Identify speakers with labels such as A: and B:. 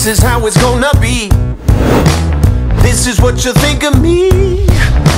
A: this is how it's gonna be. This is what you think of me.